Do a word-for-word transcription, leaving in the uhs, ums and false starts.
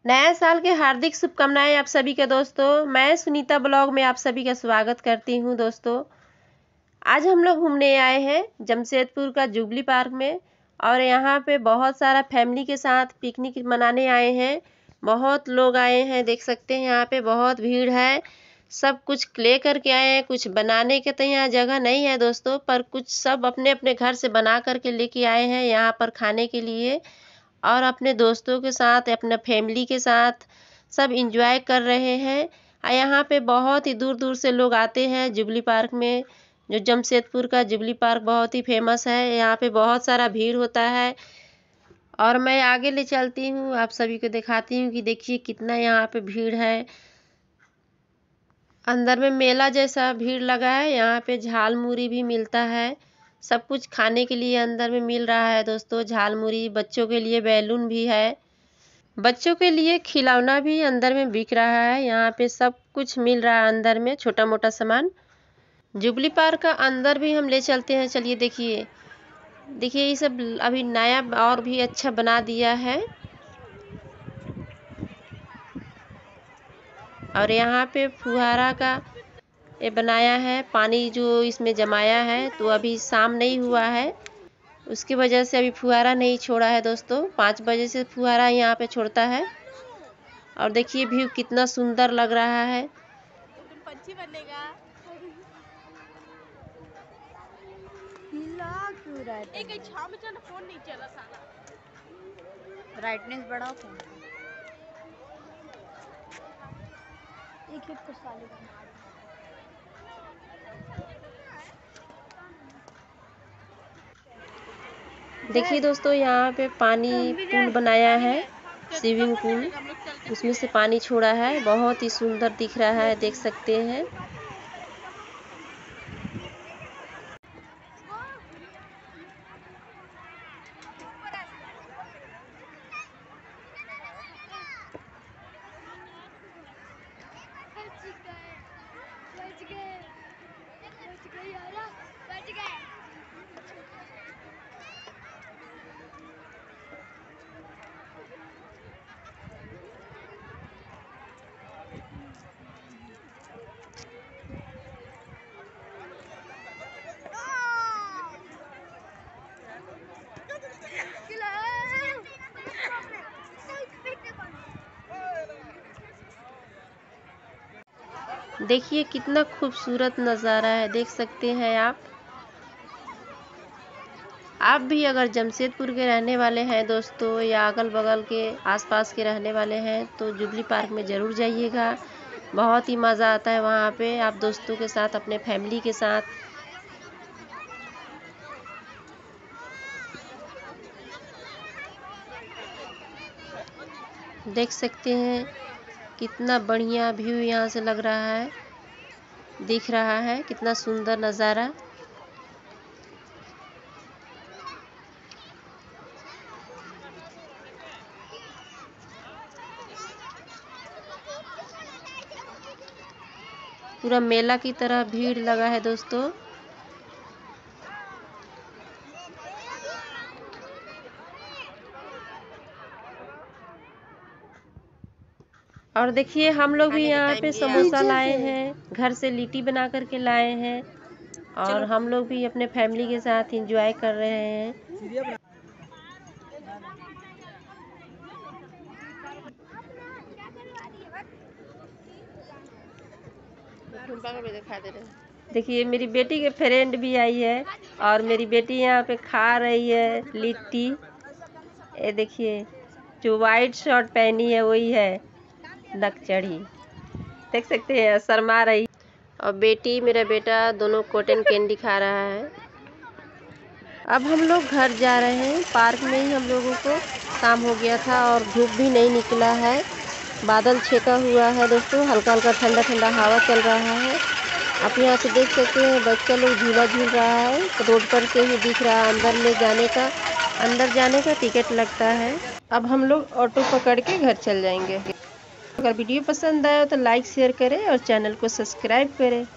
नए साल के हार्दिक शुभकामनाएं आप सभी के दोस्तों। मैं सुनीता ब्लॉग में आप सभी का स्वागत करती हूं। दोस्तों आज हम लोग घूमने आए हैं जमशेदपुर का जुबली पार्क में, और यहां पे बहुत सारा फैमिली के साथ पिकनिक मनाने आए हैं। बहुत लोग आए हैं, देख सकते हैं यहां पे बहुत भीड़ है। सब कुछ ले करके आए हैं, कुछ बनाने के तो यहाँ जगह नहीं है दोस्तों, पर कुछ सब अपने अपने घर से बना करके लेके आए हैं यहाँ पर खाने के लिए, और अपने दोस्तों के साथ अपने फैमिली के साथ सब एंजॉय कर रहे हैं। यहाँ पे बहुत ही दूर दूर से लोग आते हैं जुबली पार्क में। जो जमशेदपुर का जुबली पार्क बहुत ही फेमस है, यहाँ पे बहुत सारा भीड़ होता है। और मैं आगे ले चलती हूँ, आप सभी को दिखाती हूँ कि देखिए कितना यहाँ पे भीड़ है। अंदर में मेला जैसा भीड़ लगा है। यहाँ पे झाल मुरी भी मिलता है, सब कुछ खाने के लिए अंदर में मिल रहा है दोस्तों। झाल मुरी, बच्चों के लिए बैलून भी है, बच्चों के लिए खिलौना भी अंदर में बिक रहा है। यहाँ पे सब कुछ मिल रहा है अंदर में, छोटा मोटा सामान। जुबली पार्क का अंदर भी हम ले चलते हैं। चलिए देखिए देखिए ये सब अभी नया और भी अच्छा बना दिया है। और यहाँ पे फुहारा का ये बनाया है, पानी जो इसमें जमाया है, तो अभी शाम नहीं हुआ है, उसकी वजह से अभी फुहारा नहीं छोड़ा है दोस्तों। पाँच बजे से फुहारा यहाँ पे छोड़ता है। और देखिए व्यू कितना सुंदर लग रहा है। पंछी बनेगा। एक छाव में चला, फोन नहीं चला साला। ब्राइटनेस बढ़ाओ फोन। एक एक साले देखिए दोस्तों यहाँ पे पानी पूल बनाया है, स्विमिंग पूल, उसमें से पानी छोड़ा है। बहुत ही सुंदर दिख रहा है, देख सकते हैं। देखिए कितना खूबसूरत नज़ारा है, देख सकते हैं आप। आप भी अगर जमशेदपुर के रहने वाले हैं दोस्तों, या अगल बगल के आसपास के रहने वाले हैं, तो जुबली पार्क में ज़रूर जाइएगा। बहुत ही मज़ा आता है वहाँ पे, आप दोस्तों के साथ, अपने फैमिली के साथ। देख सकते हैं कितना बढ़िया व्यू यहाँ से लग रहा है, दिख रहा है कितना सुंदर नज़ारा। पूरा मेला की तरह भीड़ लगा है दोस्तों। और देखिए हम लोग भी यहाँ पे समोसा लाए हैं, घर से लिट्टी बना करके लाए हैं, और हम लोग भी अपने फैमिली के साथ एंजॉय कर रहे हैं। देखिए मेरी बेटी के फ्रेंड भी आई है, और मेरी बेटी यहाँ पे खा रही है लिट्टी। ये देखिए जो वाइट शर्ट पहनी है वही है नक चढ़ी, देख सकते हैं, शर्मा रही। और बेटी, मेरा बेटा दोनों कॉटन कैंडी खा रहा है। अब हम लोग घर जा रहे हैं। पार्क में ही हम लोगों को शाम हो गया था, और धूप भी नहीं निकला है, बादल छेका हुआ है दोस्तों, हल्का हल्का ठंडा ठंडा हवा चल रहा है। आप यहाँ से देख सकते हैं बच्चा लोग झूला झूल रहा है, रोड पर से ही दिख रहा है। अंदर में जाने का अंदर जाने का टिकट लगता है। अब हम लोग ऑटो पकड़ के घर चल जाएंगे। अगर वीडियो पसंद आया तो लाइक शेयर करें और चैनल को सब्सक्राइब करें।